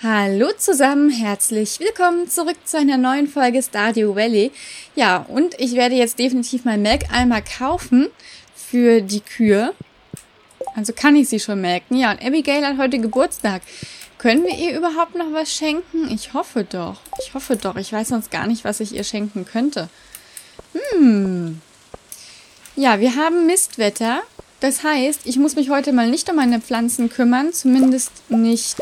Hallo zusammen, herzlich willkommen zurück zu einer neuen Folge Stardew Valley. Ja, und ich werde jetzt definitiv mal Melkeimer kaufen für die Kühe. Also kann ich sie schon melken. Ja, und Abigail hat heute Geburtstag. Können wir ihr überhaupt noch was schenken? Ich hoffe doch. Ich weiß sonst gar nicht, was ich ihr schenken könnte. Ja, wir haben Mistwetter. Das heißt, ich muss mich heute mal nicht um meine Pflanzen kümmern. Zumindest nicht,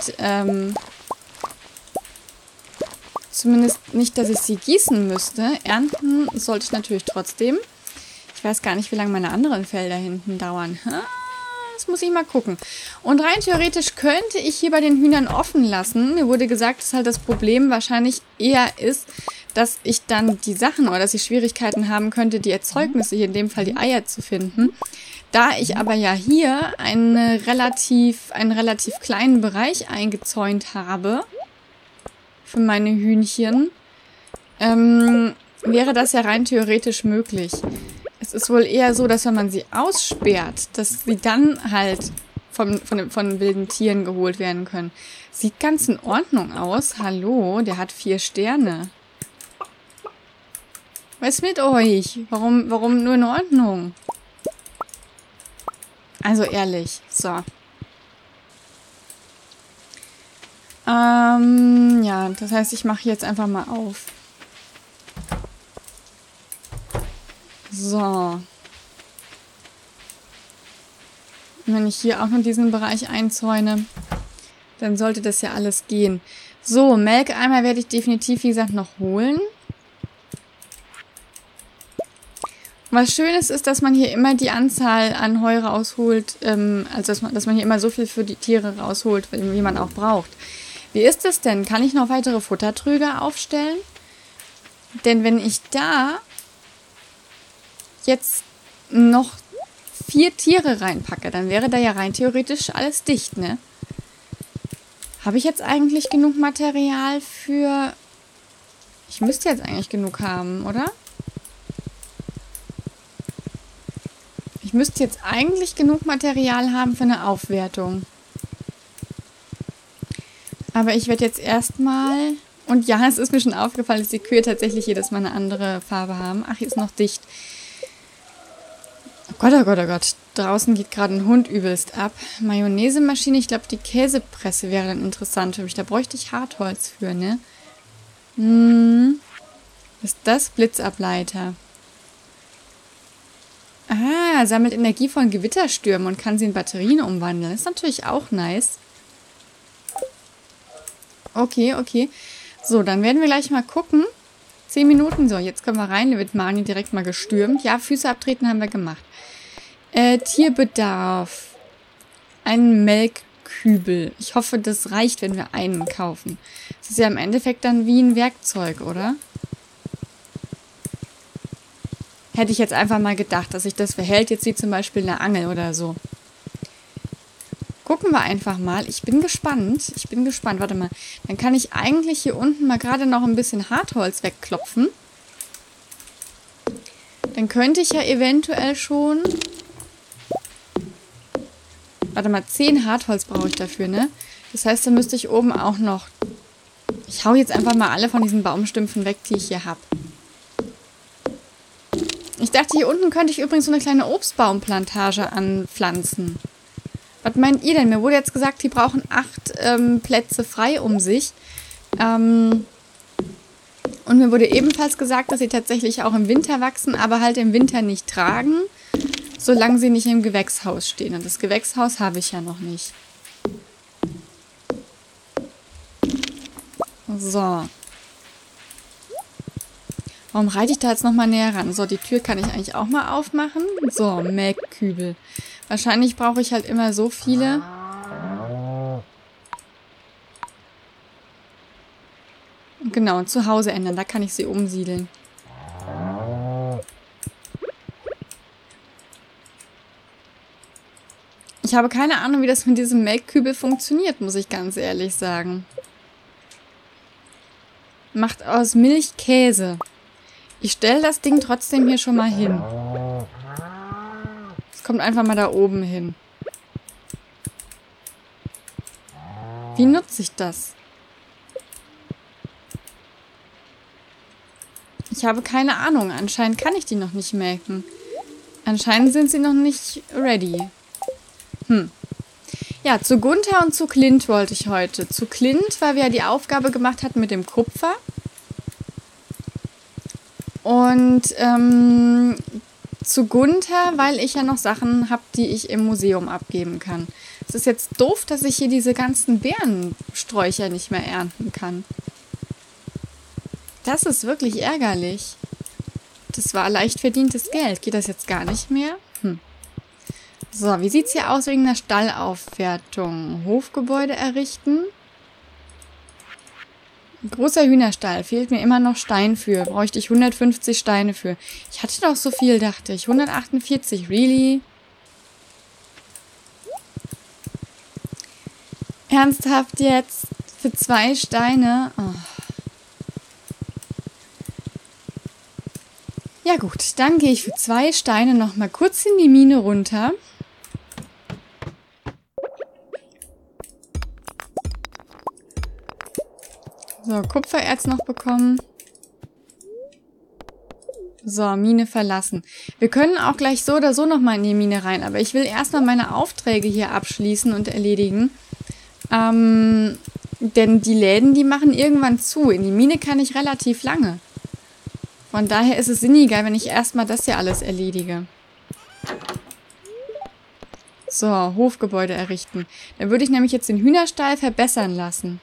dass ich sie gießen müsste. Ernten sollte ich natürlich trotzdem. Ich weiß gar nicht, wie lange meine anderen Felder hinten dauern. Das muss ich mal gucken. Und rein theoretisch könnte ich hier bei den Hühnern offen lassen. Mir wurde gesagt, dass halt das Problem wahrscheinlich eher ist, dass ich dann die Sachen oder dass ich Schwierigkeiten haben könnte, die Erzeugnisse, hier in dem Fall die Eier zu finden. Da ich aber ja hier einen relativ kleinen Bereich eingezäunt habe für meine Hühnchen, wäre das ja rein theoretisch möglich. Es ist wohl eher so, dass wenn man sie aussperrt, dass sie dann halt von wilden Tieren geholt werden können. Sieht ganz in Ordnung aus. Hallo, der hat 4 Sterne. Was ist mit euch? Warum nur in Ordnung? Also ehrlich, so. Ja, das heißt, ich mache jetzt einfach mal auf. So. Und wenn ich hier auch noch diesen Bereich einzäune, dann sollte das ja alles gehen. So, Melkeimer werde ich definitiv, wie gesagt, noch holen. Was Schönes ist, dass man hier immer die Anzahl an Heu rausholt, also dass man hier immer so viel für die Tiere rausholt, wie man auch braucht. Wie ist es denn? Kann ich noch weitere Futtertröge aufstellen? Denn wenn ich da jetzt noch 4 Tiere reinpacke, dann wäre da ja rein theoretisch alles dicht, ne? Habe ich jetzt eigentlich genug Material für... Ich müsste jetzt eigentlich genug haben, oder? Ich müsste jetzt eigentlich genug Material haben für eine Aufwertung. Aber ich werde jetzt erstmal... Und ja, es ist mir schon aufgefallen, dass die Kühe tatsächlich jedes Mal eine andere Farbe haben. Ach, hier ist noch dicht. Oh Gott, oh Gott, oh Gott. Draußen geht gerade ein Hund übelst ab. Mayonnaise-Maschine, ich glaube, die Käsepresse wäre dann interessant für mich. Da bräuchte ich Hartholz für, ne? Ist das Blitzableiter? Ah, sammelt Energie von Gewitterstürmen und kann sie in Batterien umwandeln. Ist natürlich auch nice. Okay. So, dann werden wir gleich mal gucken. 10 Minuten, so, jetzt können wir rein. Da wird Mani direkt mal gestürmt. Ja, Füße abtreten haben wir gemacht. Tierbedarf. Ein Melkkübel. Ich hoffe, das reicht, wenn wir einen kaufen. Das ist ja im Endeffekt dann wie ein Werkzeug, oder? Hätte ich jetzt einfach mal gedacht, dass sich das verhält, jetzt wie zum Beispiel eine Angel oder so. Gucken wir einfach mal. Ich bin gespannt. Warte mal. Dann kann ich eigentlich hier unten mal gerade noch ein bisschen Hartholz wegklopfen. Dann könnte ich ja eventuell schon... Warte mal, 10 Hartholz brauche ich dafür, ne? Das heißt, dann müsste ich oben auch noch... Ich hau jetzt einfach mal alle von diesen Baumstümpfen weg, die ich hier habe. Ich dachte, hier unten könnte ich übrigens so eine kleine Obstbaumplantage anpflanzen. Was meint ihr denn? Mir wurde jetzt gesagt, die brauchen 8 Plätze frei um sich. Und mir wurde ebenfalls gesagt, dass sie tatsächlich auch im Winter wachsen, aber halt im Winter nicht tragen, solange sie nicht im Gewächshaus stehen. Und das Gewächshaus habe ich ja noch nicht. So. Warum reite ich da jetzt nochmal näher ran? So, die Tür kann ich eigentlich auch mal aufmachen. So, Melkkübel. Wahrscheinlich brauche ich halt immer so viele. Genau, zu Hause ändern. Da kann ich sie umsiedeln. Ich habe keine Ahnung, wie das mit diesem Melkkübel funktioniert, muss ich ganz ehrlich sagen. Macht aus Milch Käse. Ich stelle das Ding trotzdem hier schon mal hin. Es kommt einfach mal da oben hin. Wie nutze ich das? Ich habe keine Ahnung. Anscheinend kann ich die noch nicht melken. Anscheinend sind sie noch nicht ready. Ja, zu Gunther und zu Clint wollte ich heute. Zu Clint, weil wir ja die Aufgabe gemacht hatten mit dem Kupfer. Und zu Gunther, weil ich ja noch Sachen habe, die ich im Museum abgeben kann. Es ist jetzt doof, dass ich hier diese ganzen Beerensträucher nicht mehr ernten kann. Das ist wirklich ärgerlich. Das war leicht verdientes Geld. Geht das jetzt gar nicht mehr? So, wie sieht es hier aus wegen der Stallaufwertung? Hofgebäude errichten. Großer Hühnerstall. Fehlt mir immer noch Stein für. Bräuchte ich 150 Steine für. Ich hatte doch so viel, dachte ich. 148. Really? Ernsthaft jetzt? Für 2 Steine? Oh. Ja gut, dann gehe ich für 2 Steine noch mal kurz in die Mine runter. So, Kupfererz noch bekommen. So, Mine verlassen. Wir können auch gleich so oder so nochmal in die Mine rein, aber ich will erstmal meine Aufträge hier abschließen und erledigen. Denn die Läden, die machen irgendwann zu. In die Mine kann ich relativ lange. Von daher ist es sinniger, wenn ich erstmal das hier alles erledige. So, Hofgebäude errichten. Dann würde ich nämlich jetzt den Hühnerstall verbessern lassen.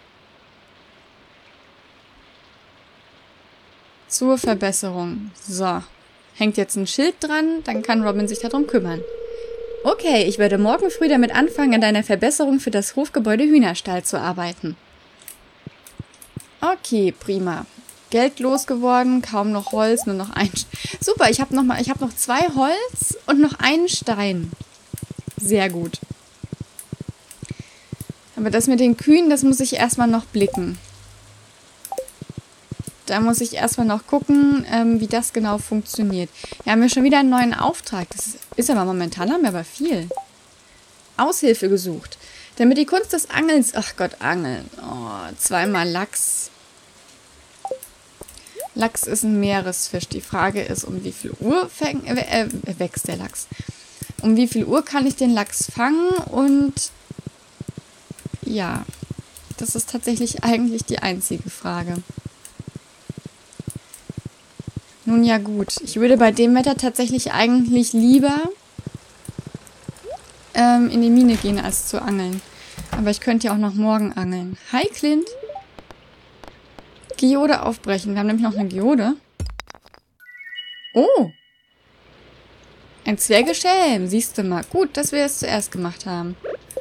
Zur Verbesserung. So. Hängt jetzt ein Schild dran, dann kann Robin sich darum kümmern. Okay, ich werde morgen früh damit anfangen, an deiner Verbesserung für das Hofgebäude Hühnerstall zu arbeiten. Okay, prima. Geld losgeworden, kaum noch Holz, nur noch ein... Super, ich habe noch 2 Holz und noch einen Stein. Sehr gut. Aber das mit den Kühen, das muss ich erstmal noch blicken. Da muss ich erstmal noch gucken, wie das genau funktioniert. Wir haben ja schon wieder einen neuen Auftrag. Das ist aber momentan, haben wir aber viel. Aushilfe gesucht. Damit die Kunst des Angelns... Ach Gott, Angeln. Oh, 2-mal Lachs. Lachs ist ein Meeresfisch. Die Frage ist, um wie viel Uhr wächst der Lachs? Um wie viel Uhr kann ich den Lachs fangen? Und ja, das ist tatsächlich eigentlich die einzige Frage. Nun ja gut, ich würde bei dem Wetter tatsächlich eigentlich lieber in die Mine gehen, als zu angeln. Aber ich könnte ja auch noch morgen angeln. Hi Clint! Geode aufbrechen. Wir haben nämlich noch eine Geode. Oh! Ein Zwergeschelm, siehst du mal. Gut, dass wir es zuerst gemacht haben.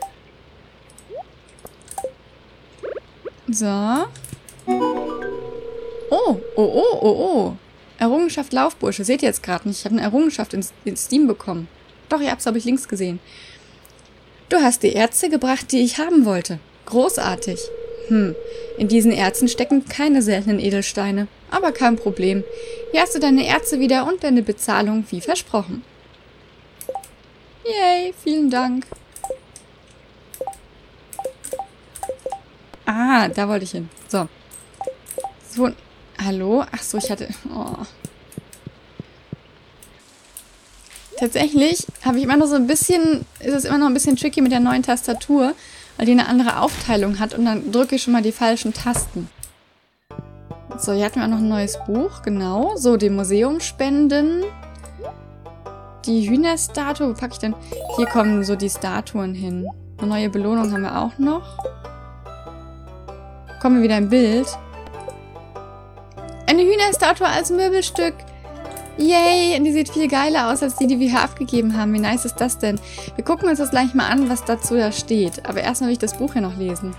So. Oh, oh, oh, oh, oh. Errungenschaft Laufbursche. Seht ihr jetzt gerade nicht. Ich habe eine Errungenschaft in Steam bekommen. Doch, ja, das habe ich links gesehen. Du hast die Erze gebracht, die ich haben wollte. Großartig. In diesen Erzen stecken keine seltenen Edelsteine. Aber kein Problem. Hier hast du deine Erze wieder und deine Bezahlung wie versprochen. Yay, vielen Dank. Ah, da wollte ich hin. So. So. Hallo? Ach so, ich hatte... Oh. Tatsächlich habe ich immer noch so ein bisschen... Ist es immer noch ein bisschen tricky mit der neuen Tastatur, weil die eine andere Aufteilung hat und dann drücke ich schon mal die falschen Tasten. So, hier hatten wir auch noch ein neues Buch. Genau. So, dem Museum spenden. Die Hühnerstatue. Wo packe ich denn? Hier kommen so die Statuen hin. Eine neue Belohnung haben wir auch noch. Kommen wir wieder im Bild. Eine Hühnerstatue als Möbelstück. Yay, und die sieht viel geiler aus als die, die wir hier abgegeben haben. Wie nice ist das denn? Wir gucken uns das gleich mal an, was dazu da steht. Aber erstmal will ich das Buch hier noch lesen.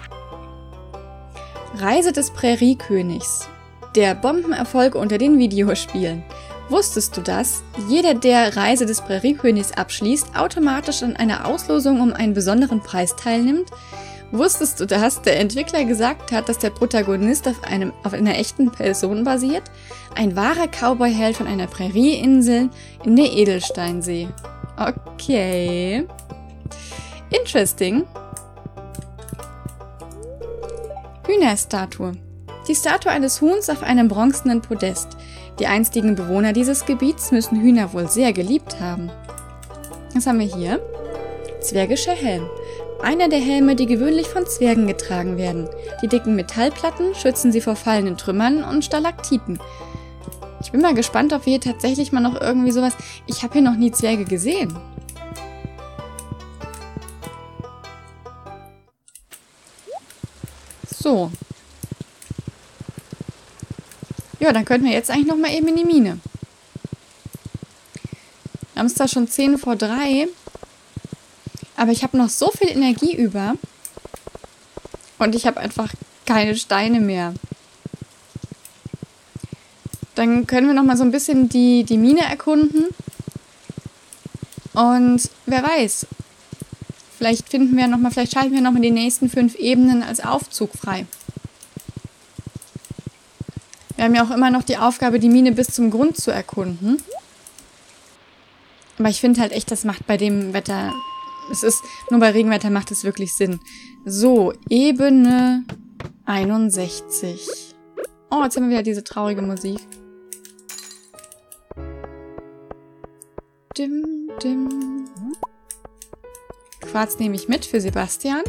Reise des Präriekönigs. Der Bombenerfolg unter den Videospielen. Wusstest du das? Jeder, der Reise des Präriekönigs abschließt, automatisch an einer Auslosung um einen besonderen Preis teilnimmt? Wusstest du, dass der Entwickler gesagt hat, dass der Protagonist auf einer echten Person basiert? Ein wahrer Cowboy-Held von einer Prärieinsel in der Edelsteinsee. Okay. Interesting. Hühnerstatue. Die Statue eines Huhns auf einem bronzenen Podest. Die einstigen Bewohner dieses Gebiets müssen Hühner wohl sehr geliebt haben. Was haben wir hier? Zwergischer Helm. Einer der Helme, die gewöhnlich von Zwergen getragen werden. Die dicken Metallplatten schützen sie vor fallenden Trümmern und Stalaktiten. Ich bin mal gespannt, ob wir hier tatsächlich mal noch irgendwie sowas... Ich habe hier noch nie Zwerge gesehen. So. Ja, dann könnten wir jetzt eigentlich noch mal eben in die Mine. Wir haben es zwar schon 10 vor 3, aber ich habe noch so viel Energie über und ich habe einfach keine Steine mehr. Dann können wir noch mal so ein bisschen die Mine erkunden und wer weiß, vielleicht finden wir noch mal, vielleicht schalten wir noch mal die nächsten 5 Ebenen als Aufzug frei. Wir haben ja auch immer noch die Aufgabe, die Mine bis zum Grund zu erkunden. Aber ich finde halt echt, das macht bei dem Wetter... Nur bei Regenwetter macht es wirklich Sinn. So, Ebene 61. Oh, jetzt haben wir wieder diese traurige Musik. Dim, dim. Quarz nehme ich mit für Sebastian.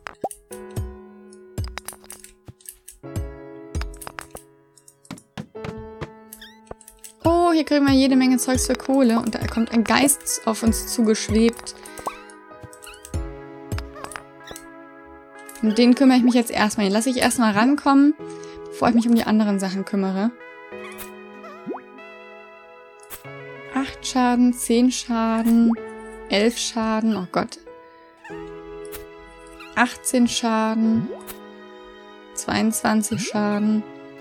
Oh, hier kriegen wir jede Menge Zeugs für Kohle. Und da kommt ein Geist auf uns zugeschwebt. Um den kümmere ich mich jetzt erstmal. Den lasse ich erstmal rankommen, bevor ich mich um die anderen Sachen kümmere. 8 Schaden, 10 Schaden, 11 Schaden, oh Gott. 18 Schaden, 22 Schaden,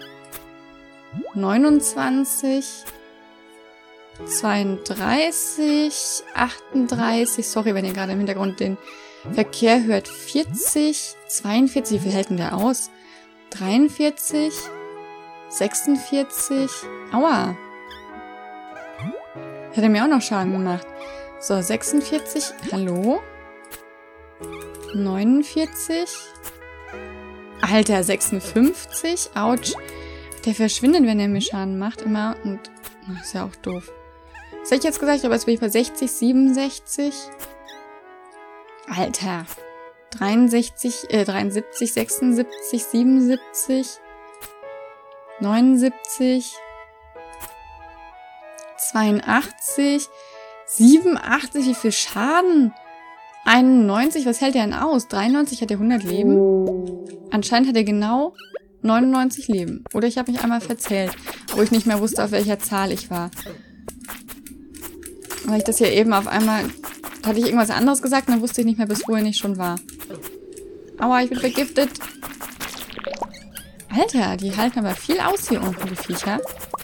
29, 32, 38, sorry, wenn ihr gerade im Hintergrund den Verkehr hört, 40, 42, wie viel hält denn der aus? 43, 46, aua. Hätte mir auch noch Schaden gemacht. So, 46, hallo? 49, Alter, 56, ouch. Der verschwindet, wenn er mir Schaden macht, immer, und, ist ja auch doof. Was hätte ich jetzt gesagt? Aber jetzt bin ich bei 60, 67. Alter. 63, 73, 76, 77, 79, 82, 87, wie viel Schaden? 91, was hält der denn aus? 93, hat er 100 Leben? Anscheinend hat er genau 99 Leben. Oder ich habe mich einmal verzählt, wo ich nicht mehr wusste, auf welcher Zahl ich war. Weil ich das hier eben auf einmal... Hatte ich irgendwas anderes gesagt, dann wusste ich nicht mehr, bis wohin ich schon war. Aua, ich bin vergiftet. Alter, die halten aber viel aus hier unten, die Viecher.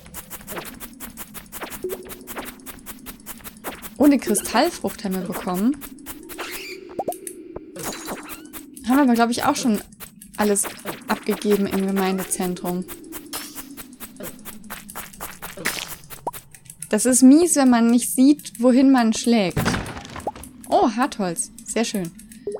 Ohne Kristallfrucht haben wir bekommen. Haben wir aber, glaube ich, auch schon alles abgegeben im Gemeindezentrum. Das ist mies, wenn man nicht sieht, wohin man schlägt. Oh, Hartholz. Sehr schön.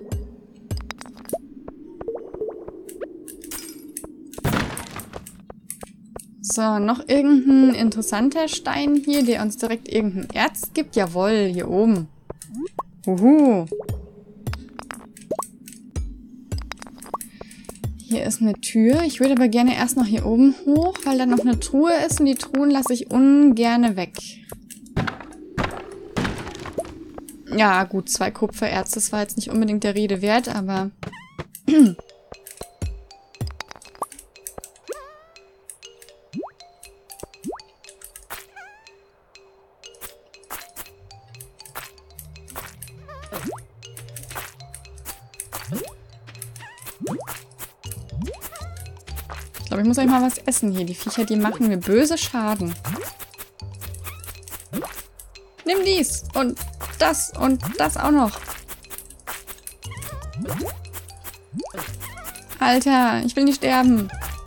So, noch irgendein interessanter Stein hier, der uns direkt irgendein Erz gibt. Jawohl, hier oben. Huhu. Hier ist eine Tür. Ich würde aber gerne erst noch hier oben hoch, weil da noch eine Truhe ist und die Truhen lasse ich ungerne weg. Ja, gut, 2 Kupfererz, das war jetzt nicht unbedingt der Rede wert, aber... Ich glaube, ich muss euch mal was essen hier. Die Viecher, die machen mir böse Schaden. Nimm dies und das auch noch. Alter, ich will nicht sterben.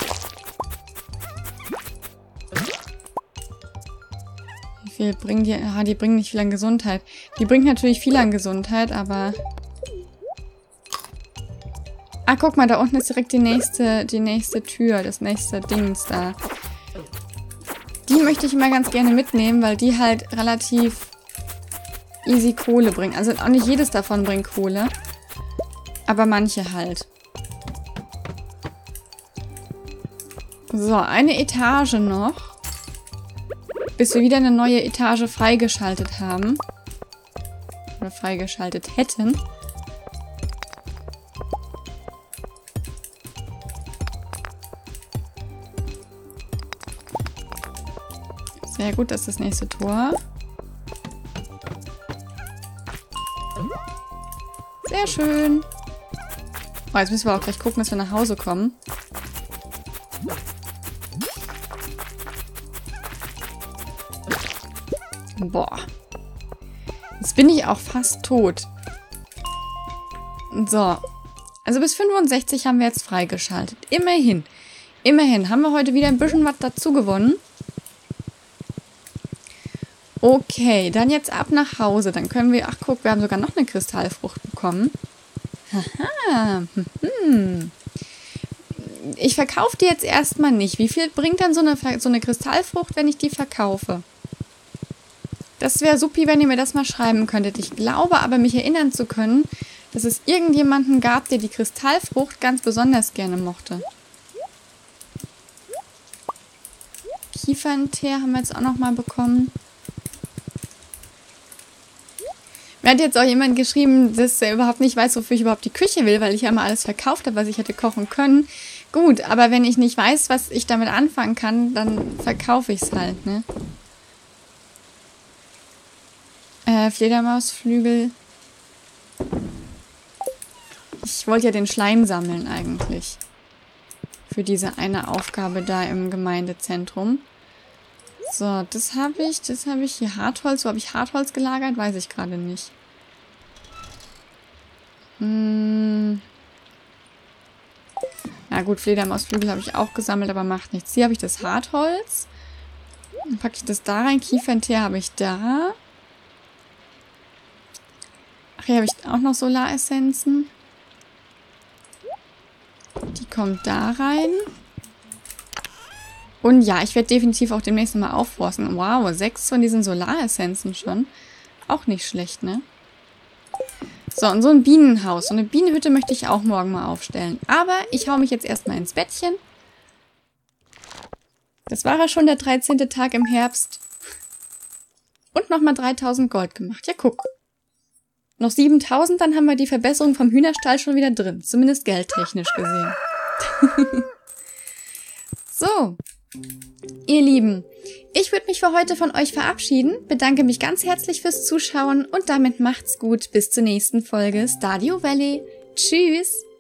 Wie viel bringen die? Ah, die bringen nicht viel an Gesundheit. Die bringt natürlich viel an Gesundheit, aber... Ah, guck mal, da unten ist direkt die nächste Tür, das nächste Dings da. Die möchte ich immer ganz gerne mitnehmen, weil die halt relativ easy Kohle bringen. Also auch nicht jedes davon bringt Kohle. Aber manche halt. So, eine Etage noch. Bis wir wieder eine neue Etage freigeschaltet haben. Oder freigeschaltet hätten. Sehr gut, das ist das nächste Tor. Sehr schön. Oh, jetzt müssen wir auch gleich gucken, dass wir nach Hause kommen. Boah. Jetzt bin ich auch fast tot. So. Also bis 65 haben wir jetzt freigeschaltet. Immerhin. Immerhin haben wir heute wieder ein bisschen was dazu gewonnen. Okay, dann jetzt ab nach Hause. Dann können wir... Ach, guck, wir haben sogar noch eine Kristallfrucht bekommen. Haha. Ich verkaufe die jetzt erstmal nicht. Wie viel bringt dann so eine Kristallfrucht, wenn ich die verkaufe? Das wäre supi, wenn ihr mir das mal schreiben könntet. Ich glaube aber, mich erinnern zu können, dass es irgendjemanden gab, der die Kristallfrucht ganz besonders gerne mochte. Kiefernteer haben wir jetzt auch nochmal bekommen. Mir hat jetzt auch jemand geschrieben, dass er überhaupt nicht weiß, wofür ich überhaupt die Küche will, weil ich ja immer alles verkauft habe, was ich hätte kochen können. Gut, aber wenn ich nicht weiß, was ich damit anfangen kann, dann verkaufe ich es halt, ne? Fledermausflügel. Ich wollte ja den Schleim sammeln eigentlich. Für diese eine Aufgabe da im Gemeindezentrum. So, das habe ich hier. Hartholz, wo habe ich Hartholz gelagert? Weiß ich gerade nicht. Ja gut, Fledermausflügel habe ich auch gesammelt, aber macht nichts. Hier habe ich das Hartholz. Dann packe ich das da rein. Kiefernteer habe ich da. Ach, hier habe ich auch noch Solaressenzen. Die kommt da rein. Und ja, ich werde definitiv auch demnächst mal aufforsten. Wow, 6 von diesen Solaressenzen schon. Auch nicht schlecht, ne? So, und so ein Bienenhaus. So eine Bienenhütte möchte ich auch morgen mal aufstellen. Aber ich hau mich jetzt erstmal ins Bettchen. Das war ja schon der 13. Tag im Herbst. Und nochmal 3000 Gold gemacht. Ja, guck. Noch 7000, dann haben wir die Verbesserung vom Hühnerstall schon wieder drin. Zumindest geldtechnisch gesehen. So. Ihr Lieben, ich würde mich für heute von euch verabschieden, bedanke mich ganz herzlich fürs Zuschauen und damit macht's gut bis zur nächsten Folge Stardew Valley. Tschüss!